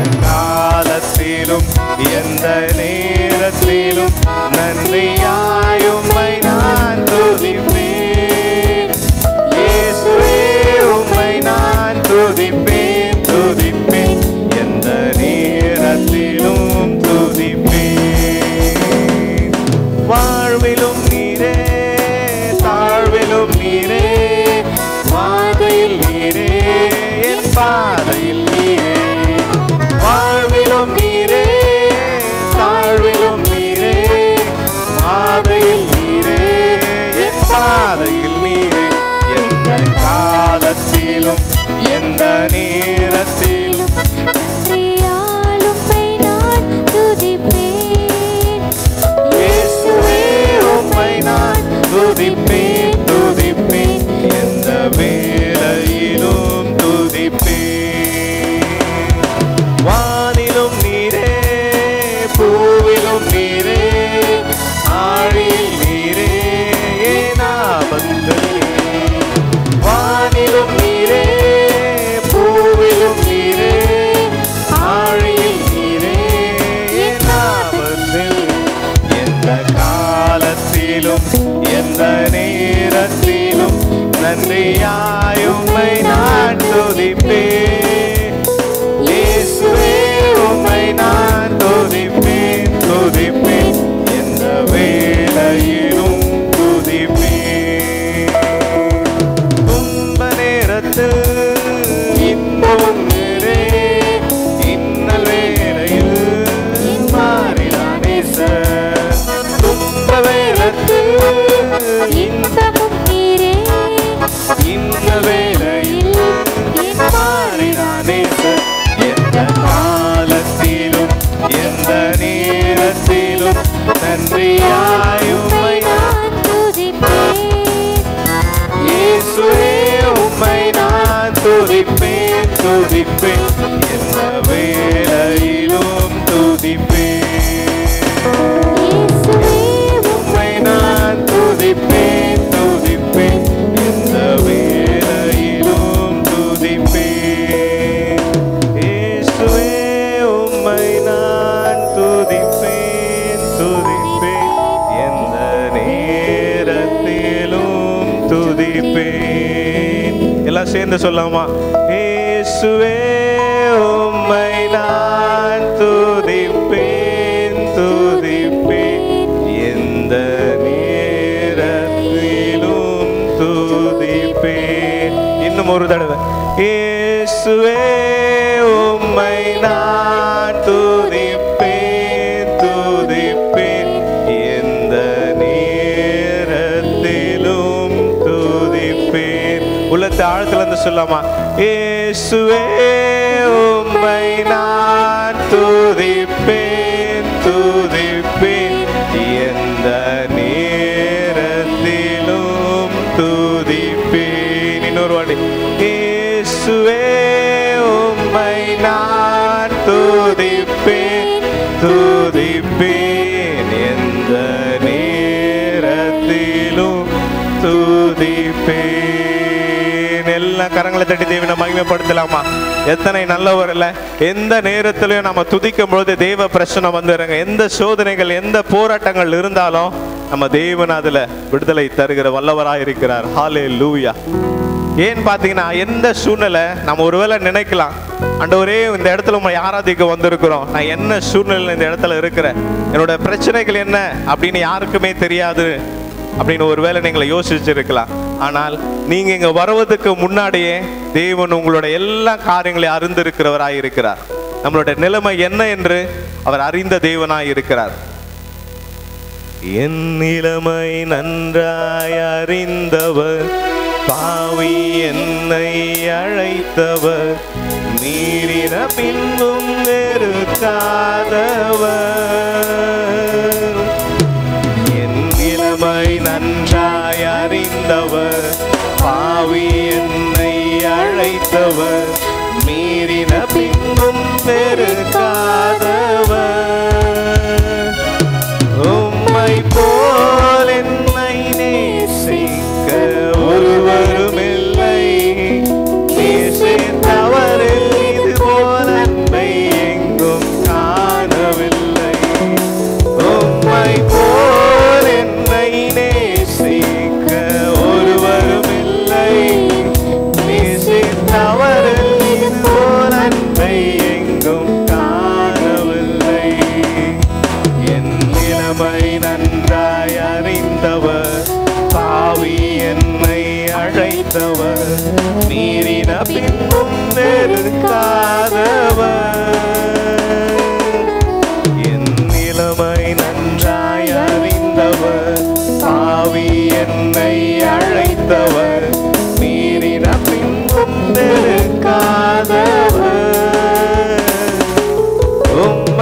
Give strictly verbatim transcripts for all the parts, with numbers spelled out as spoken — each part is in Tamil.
காலத்திலும் எந்த நேரத்திலும் நன்றியாய் உம்மை நான் துதிப்பேன். இயேசுவே உம்மை நான் துதிப்பேன் துதிப்பேன் எந்த நேரத்திலும் துதிப்பேன். வாழ்விலும் நீரே தாழ்விலும் நீரே பாதையில் நீரே என் பாதையில் நீரே. வாழ்விலும் நீரே தாழ்விலும் நீரே பாதையில் நீரே என் பாதையில் நீரே. எந்த காலத்திலும் எந்த நேரத்திலும் இயேசுவே உம்மை நான் துதிப்பேன் துதிப்பேன் எந்த வேளையிலும் துதிப்பேன். வானிலும் நீரே பூவிலும் நீரே ஆழியில் நீரே ஏன் ஆபத்திலே. வானிலும் நீரே பூவிலும் நீரே ஆழியில் நீரே ஏன் ஆபத்திலே. எந்த காலத்திலும் எந்த நேரத்திலும் நன்றியாய் உம்மை நான் துதிப்பேன். இயேசுவே உம்மை நான் துதிப்பேன் துதிப்பேன் எந்த வேளையிலும் துதிப்பேன். துன்ப நேரத்தில் இன்பம் நீரே இன்னல் வேளையில் மாறினானே சார். துன்ப வேளத்தில் இன்பமும் நீரே இன்ன வேளையில் மாறினானே சார். எந்த காலத்திலும் எந்த நேரத்திலும் நன்றியாய் உம்மை நான் துதிப்பேன். இயேசுவே உம்மை நான் துதிப்பேன் துதிப்பேன் எந்த வேளையிலும் துதிப்பேன். உம்மை நான் துதிப்பேன் துதிப்பேன் எந்த வேளையிலும் துதிப்பேன். இயேசுவே உம்மை நான் துதிப்பேன் துதிப்பேன் எந்த நேரத்திலும் துதிப்பேன். எல்லாம் சேர்ந்து சொல்லாமா? இயேசுவே உம்மை நான் துதிப்பேன் துதிப்பேன் எந்த நேரத்திலும் துதிப்பேன். இன்னும் ஒரு தடவை. இயேசுவே உம்மை நான் துதிப்பேன் துதிப்பேன் எந்த நேரத்திலும் துதிப்பேன். உள்ளத்தை ஆழத்துல இருந்து சொல்லாமா? இயேசுவே உம்மை நான் துதிப்பேன் துதிப்பேன் எந்த நேரத்திலும் துதிப்பேன். இன்னொரு வாட்டி. இயேசுவே உம்மை நான் துதிப்பேன் துதிப்பேன் எந்த நேரத்திலும் துதிப்பேன். எல்லா கரங்களை தட்டி தேவனை மகிமைப்படுத்தலாமா? எத்தனை நல்லவர் இல்ல. எந்த நேரத்திலையும் நம்ம துதிக்கும் பொழுது தேவ பிரச்சனை வந்துருங்க. எந்த சோதனைகள் எந்த போராட்டங்கள் இருந்தாலும் நம்ம தேவன் அதுல விடுதலை தருகிற வல்லவராய் இருக்கிறார். ஹல்லேலூயா. ஏன் பாத்தீங்கன்னா எந்த சூழ்நிலை நம்ம ஒருவேளை நினைக்கலாம், ஆண்டவரே இந்த இடத்துல உங்களை ஆராதிக்க வந்திருக்கிறோம், நான் என்ன சூழ்நிலை இந்த இடத்துல இருக்கிறேன், என்னோட பிரச்சனைகள் என்ன அப்படின்னு யாருக்குமே தெரியாது அப்படின்னு ஒருவேளை நீங்களை யோசிச்சிருக்கலாம். ஆனால் நீங்க இங்க வருவதற்கு முன்னாடியே தேவன் உங்களோட எல்லா காரியங்களையும் அறிந்திருக்கிறவராய் இருக்கிறார். நம்மளோட நிலைமை என்ன என்று அவர் அறிந்த தேவனாய் இருக்கிறார். என் நிலைமை நன்றாய் அறிந்தவர், பாவி என்னை அழைத்தவர், மீறின பின்பும் வெறுக்காதவர். என் நிலைமை நன்றாய் அறிந்தவர், பாவி என்னை அழைத்தவர், மீறின பின்பும் வெறுக்காதவர். உம்மை போல் என்னை நேசிக்க ஒருவரும் இல்லை, நேசித்தவரில் இது போல் அன்பை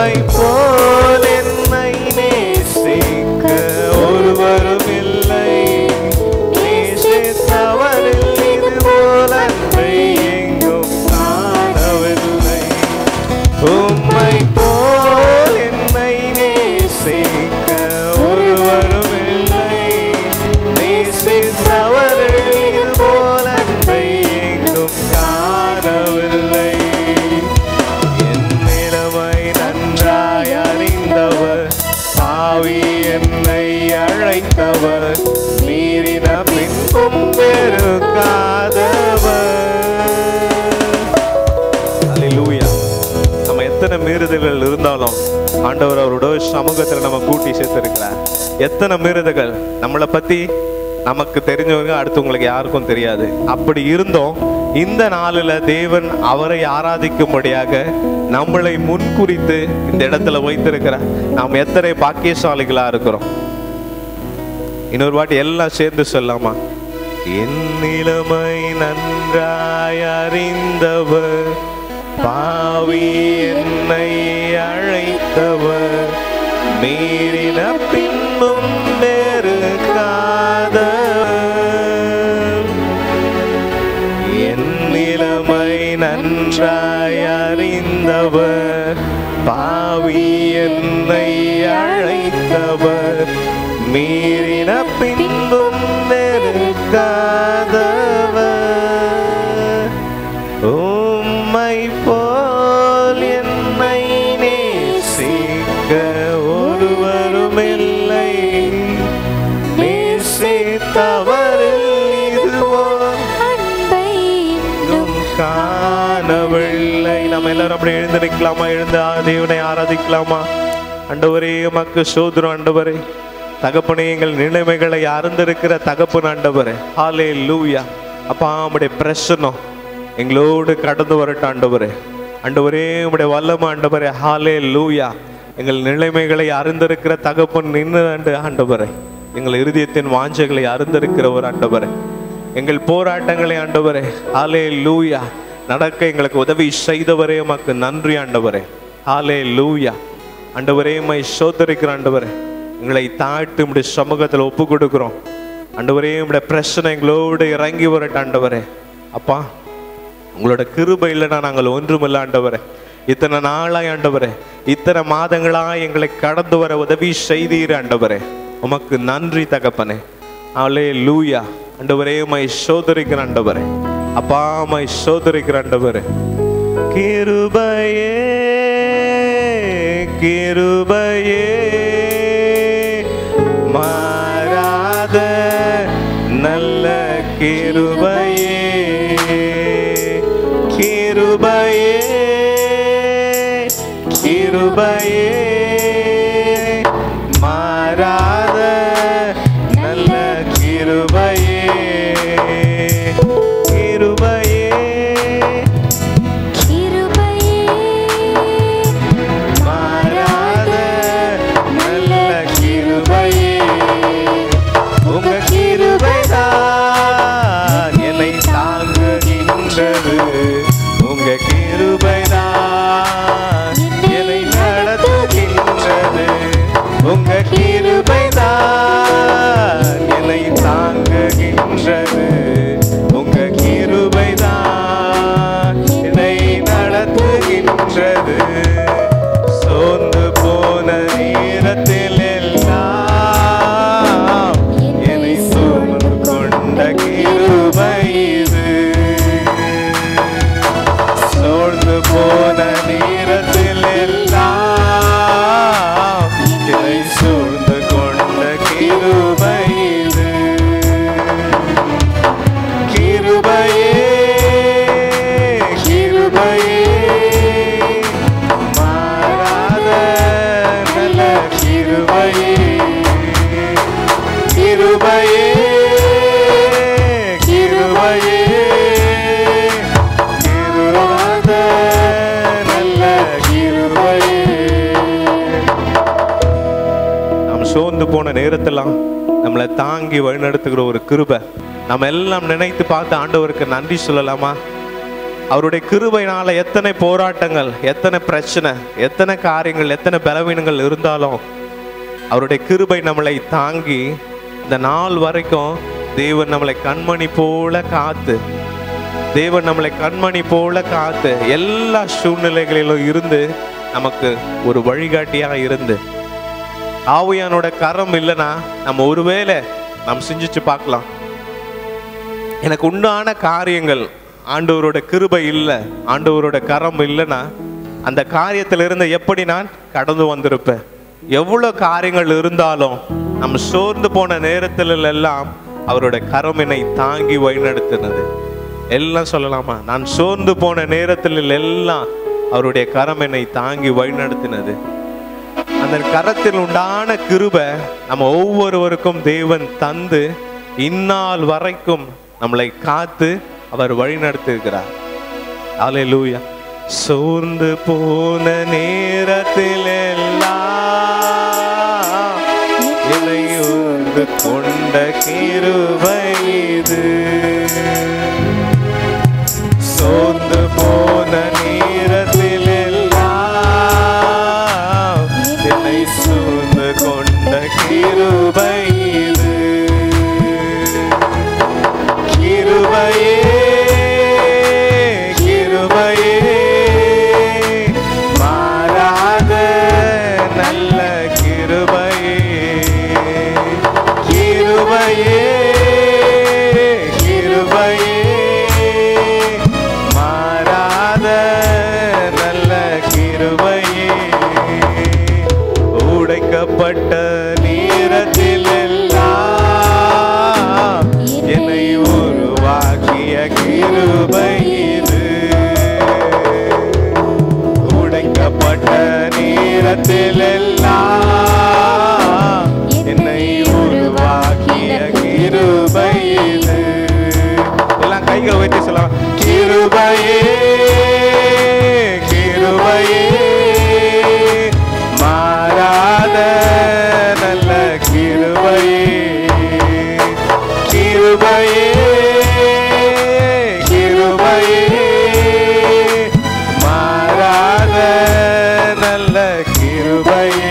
உம்மை போல் என்னை நேசிக்க ஒருவரும் இல்லை. நேசித்தவரில் இது போல் அன்பை எங்கும் காணவில்லை. உம்மை போல் என்னை நேசிக்க ஒருவரும் இல்லை. நேசித்தவரில் இது போல் அன்பை எங்கும் காணவில்லை. என் நிலைமை நன்றாய் அறிந்தவர், பாவி என்னை அழைத்தவர், மீறின பின்பும் வெறுக்காதவர். அல்லேலூயா. நம்ம எத்தனை மீறுதல்கள் இருந்தாலும் ஆண்டவர் அவரோட சமூகத்தில் நம்ம கூட்டி சேர்த்திருக்கிறார். எத்தனை மீறுதல்கள் நம்மளை பத்தி நமக்கு தெரிஞ்சவங்க அடுத்தவங்களுக்கு யாருக்கும் தெரியாது. அப்படி இருந்தோம் இந்த நாளில் தேவன் அவரை ஆராதிக்கும்படியாக நம்மளை முன்குறித்து இந்த இடத்துல வைத்திருக்கிறார். நாம் எத்தனை பாக்கியசாலிகளா இருக்கிறோம். இன்னொரு வாட்டி எல்லாம் சேர்ந்து சொல்லாமா? என் நிலைமை நன்றாய் அறிந்தவர், பாவி என்னை அழைத்தவர், மீறின பின்பும் வெறுக்காதவர். என் நிலைமை நன்றாய் அறிந்தவர், பாவி என்னை அழைத்தவர், மீறின பின்பும் வெறுக்காதவர். உம்மை போல் என்னை நேசிக்க ஒருவரும் இல்லை. நேசித்தவரில் இதுவோ அன்பை இன்னும் காணவில்லை. நம்ம எல்லாரும் அப்படி எழுந்து நிற்கலாமா? எழுந்து தேவனை ஆராதிக்கலாமா? ஆண்டவரே உமக்கு ஸ்தோத்திரம். ஆண்டவரே தகப்பனே, எங்கள் நிலைமைகளை அறிந்திருக்கிற தகப்பன் ஆண்டவரே, ஹல்லேலூயா. அப்பா உம்முடைய பிரசன்னம் எங்களோடு கடந்து வரட்டும் ஆண்டவரே. ஆண்டவரே உம்முடைய வல்லமை ஆண்டவரே, ஹல்லேலூயா. எங்கள் நிலைமைகளை அறிந்திருக்கிற தகப்பன் நின்று ஆண்டு ஆண்டவரே, எங்கள் இருதயத்தின் வாஞ்சைகளை அறிந்திருக்கிற ஒரு ஆண்டவரே, எங்கள் போராட்டங்களை ஆண்டவரே, ஹல்லேலூயா, நடக்க எங்களுக்கு உதவி செய்தவரே உமக்கு நன்றி ஆண்டவரே, ஹல்லேலூயா. ஆண்டவரே உம்மை ஸ்தோத்திரிக்கிற ஆண்டவரே, எங்களை தாழ்த்தி உம்முடைய சமூகத்தில் ஒப்பு கொடுக்கிறோம் ஆண்டவரே. உம்முடைய பிரச்சனை எங்களோடு இறங்கி வரட்டும் ஆண்டவரே. அப்பா உங்களோட கிருபை இல்லைன்னா நாங்கள் ஒன்றுமில்லை ஆண்டவரே. இத்தனை நாளாய் ஆண்டவரே, இத்தனை மாதங்களாய் எங்களை கடந்து வர உதவி செய்தீர் ஆண்டவரே, உமக்கு நன்றி தகப்பனே. ஹல்லேலூயா. ஆண்டவரே உம்மை ஸ்தோத்திரிக்கிற ஆண்டவரே. அப்பா உம்மை ஸ்தோத்திரிக்கிற ஆண்டவரே. கிருபையே கிருபையே மாறாத நல்ல கிருபையே, கிருபையே கிருபையே மாறாத நல்ல கிருபையே, கிருபையே கிருபையே மாறாத நல்ல கிருபையே. உங்க கிருபைதான் என்னை தாங்குகின்றது, உங்க கிருபைதான் என்னை நடத்துகின்றது, உங்க கிருபைதான் என்னை தாங்குகின்றது, உங்க கிருபைதான் என்னை நடத்துகின்றது. சோர்ந்து போன நேரத்தில் எல்லாம் என்னை சூழ்ந்து கொண்ட கிருபை இது. சோர்ந்து போன நேரத்தில் எல்லாம் என்னை சூழ்ந்து கொண்ட கிருபை இது. கிருபையே கிருபையே மாறாத நல்ல கிருபையே, கிருபையே கிருபையே கிருபாத நல்ல கிருபையே. நாம் சோர்ந்து போன நேரத்தெல்லாம் நம்மளை தாங்கி வழிநடத்துகிற ஒரு கிருபை. நம்ம எல்லாம் நினைத்து பார்த்து ஆண்டவருக்கு நன்றி சொல்லலாமா? அவருடைய கிருபையினால எத்தனை போராட்டங்கள், எத்தனை பிரச்சனை, எத்தனை காரியங்கள், எத்தனை பலவீனங்கள் இருந்தாலும் அவருடைய கிருபை நம்மளை தாங்கி இந்த நாள் வரைக்கும் தேவன் நம்மளை கண்மணி போல காத்து தேவன் நம்மளை கண்மணி போல காத்து எல்லா சூழ்நிலைகளிலும் இருந்து நமக்கு ஒரு வழிகாட்டியாக இருந்து, ஆவியானோட கரம் இல்லைன்னா நம்ம ஒருவேளை நாம் சிந்திச்சு பார்க்கலாம், எனக்கு உண்டான காரியங்கள் ஆண்டவரோட கிருபை இல்லை, ஆண்டவரோட கரம் இல்லைன்னா அந்த காரியத்திலிருந்து எப்படி நான் கடந்து வந்திருப்பேன். எவ்வளோ காரியங்கள் இருந்தாலும் நம்ம சோர்ந்து போன நேரத்தில் எல்லாம் அவரோட கரம் என்னை தாங்கி வழிநடத்தினது. எல்லாம் சொல்லலாமா? நான் சோர்ந்து போன நேரத்தில் எல்லாம் அவருடைய கரம் என்னை தாங்கி வழிநடத்தினது. அந்த கரத்தில் உண்டான கிருபை நம்ம ஒவ்வொருவருக்கும் தேவன் தந்து இந்நாள் வரைக்கும் நம்மளை காத்து அவர் வழிநடத்துகிறார். அல்லேலூயா. சோர்ந்து போன நேரத்தில் எல்லாம் என்னை உண்டு கொண்ட கிருபை இது. சோர்ந்து போன நேரத்தில் எல்லாம் என்னை சூழ்ந்து கொண்ட கிருபை இது. கிருபையே கிருபையே மாறாத நல்ல கிருபையே. கிருபையே கிருபையே மாறாத நல்ல கிருபையே. உடைக்கப்பட்ட நேரத்தில் எல்லாம் என்னை உருவாக்கிய கிருபை இது. உடைக்கப்பட்ட நேரத்தில் எல்லாம் என்னை உருவாக்கிய கிருபை இது. எல்லாம் கைகளை வைத்து சொல்லலாம். கிருபையே கிருபையே மாறாத நல்ல கிருபையே. கிருபையே கிருபையே மாறாத நல்ல கிருபையே.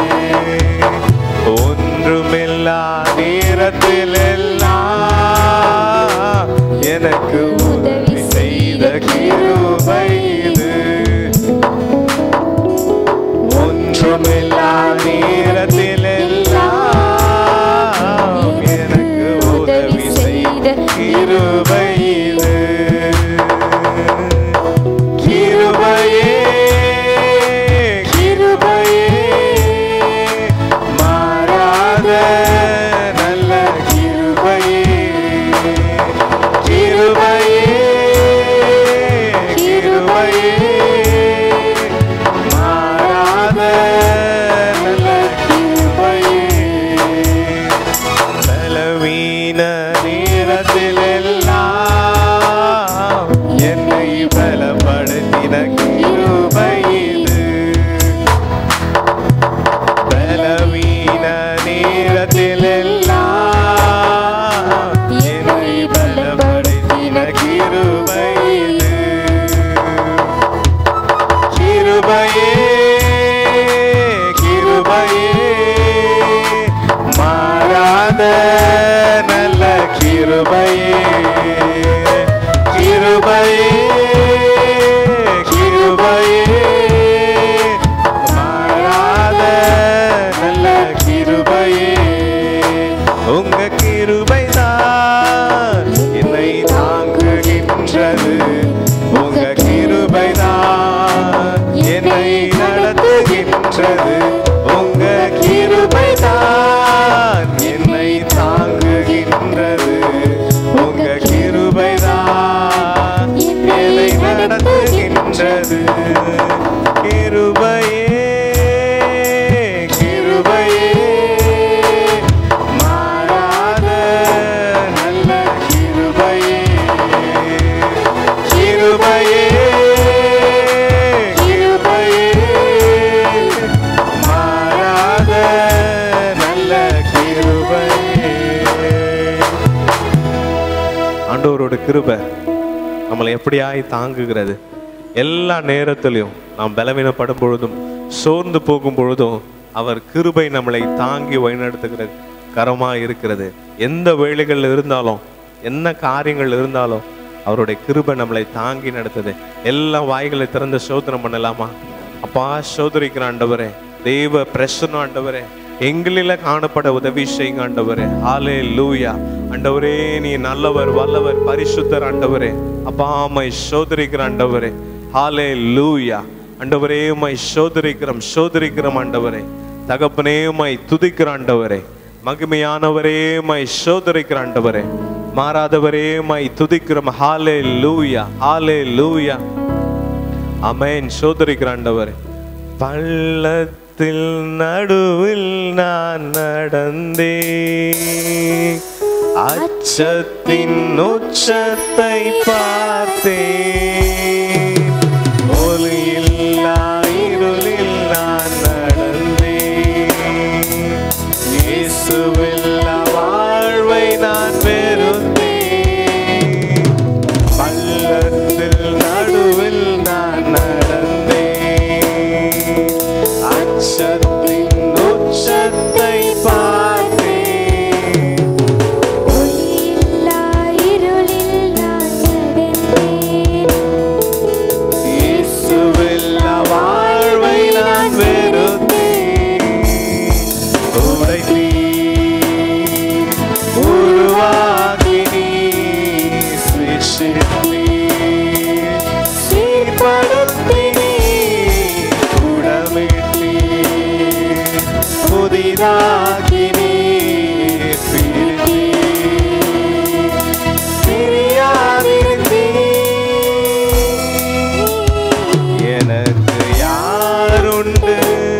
ஒன்றுமில்லா நேரத்தில் எல்லாம் எனக்கு உதவி செய்த கிருபை இது. ஒன்றுமில்லா நேரத்தில் எல்லாம் எனக்கு உதவி செய்த கிருபை இது. கிருபையே கிருபையே மாறாத நல்ல கிருபையே. கிருபையே கிருபையே மாறாத நல்ல கிருபையே. பலவீன நேரத்தில் எல்லாம் என்னை பலப்படுத்தின கிருபை இது. பலவீன நேரத்தில் எல்லாம் என்னை பலப்படுத்தின கிருபை இது. கிருபையே கிருபையே மாறாத நல்ல கிருபையே. கிருபையே கிருபையே மாறாத நல்ல கிருபையே. உங்க கிருபைதான் என்னை தாங்குகின்றது. உங்க கிருபைதான் என்னை நடத்துகின்றது. உங்க கிருபைதான் என்னை தாங்குகின்றது. உங்க கிருபைதான் என்னை நடத்துகின்றது. கிருபையே கிருபையே மாறாத நல்ல கிருபையே. கிருபையே கிருபையே மாறாத நல்ல கிருபையே. ஆண்டவரோட கிருபை நம்மளை எப்படியாய் தாங்குகிறது. எல்லா நேரத்திலையும் நாம் பலவீனப்படும் பொழுதும் சோர்ந்து போகும் பொழுதும் அவர் கிருபை நம்மளை தாங்கி வழிநடத்துகிற கரமா இருக்கிறது. எந்த வேலைகள் இருந்தாலும் என்ன காரியங்கள் இருந்தாலும் அவருடைய கிருபை நம்மளை தாங்கி நடத்துது. எல்லா வாய்களை திறந்து சோதனை பண்ணலாமா? அப்பா, சோதரிக்கிற ஆண்டவரே, தெய்வ பிரசன்ன ஆண்டவரே, எங்களில காணப்பட உதவி செய்யுங்க ஆண்டவரே. ஹல்லேலூயா. ஆண்டவரே, நீ நல்லவர், வல்லவர், பரிசுத்தர் ஆண்டவரே. அப்பா, மை சோதரிக்கிற ஆண்டவரே. ஹல்லேலூயா. ஆண்டவரே, மை சோதரிக்கிறோம் சோதரிக்கிறோம் ஆண்டவரே. தகப்பனே, மை துதிக்கிற ஆண்டவரே. மகிமையானவரே, மை சோதரிக்கிற ஆண்டவரே. மாறாதவரே, மை துதிக்கிறோம். ஹல்லேலூயா ஹல்லேலூயா. ஆமென். சோதரிக்கிற ஆண்டவரே. பள்ளத்தில் நடுவில் நான் நடந்தேன், அச்சத்தின் உச்சத்தை பார்த்தேன், ஒளியில்லா இருளில் நான் நடந்தேன், இயேசுவில்லா வாழ்வை நான் வெறுத்தேன். பள்ளத்தில் நடுவில் நான் நடந்தேன், அச்சத்தின் உச்சத்தை பார்த்தேன், ஒளியில்லா இருளில் நான் நடந்தேன், இயேசுவில்லா வாழ்வை நான் வெறுத்தேன். உடைத்தீர், உருவாக்கினீர், சிருஷ்டித்தீர், சீர்படுத்தினீர், உடமிட்டீர், புதிதாக்கினீர், பிரித்தீர், பிரியாதிருந்தீர். எனக்கு யாருண்டு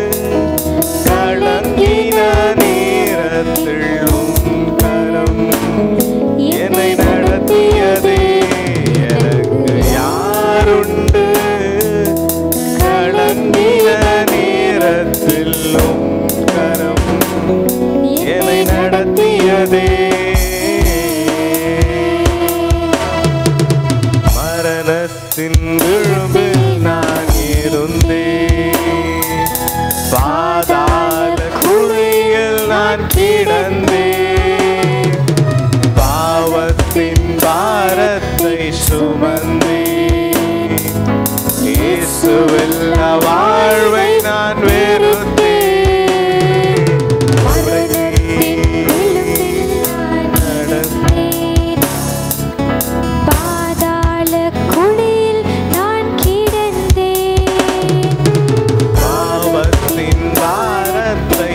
கலங்கின நேரத்தில் உன் கரம் என்னை நடத்தியதே. எனக்கு யாருண்டு கலங்கின நேரத்தில் உன் கரம் என்னை நடத்தியதே. மரணத்தின் விளிம்பில் நான் இருந்தேன், பாதாள குழியில் நான் கிடந்தேன், பாவத்தின் பாரத்தை சுமந்தேன், இயேசுவில்லா வாழ்வை நான் வெறுத்தேன். மரணத்தின் விளிம்பில் நான் நடந்தேன், பாதாள குழியில் நான் கிடந்தேன், பாவத்தின் பாரத்தை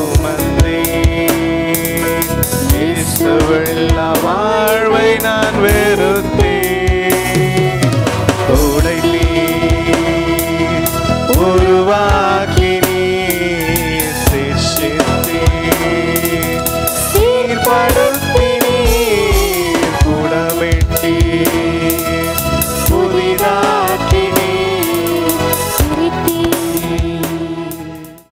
சுமந்தேன், இயேசுவில்லா வாழ்வை நான் வெறுத்தேன். உடைத்தீர், உருவா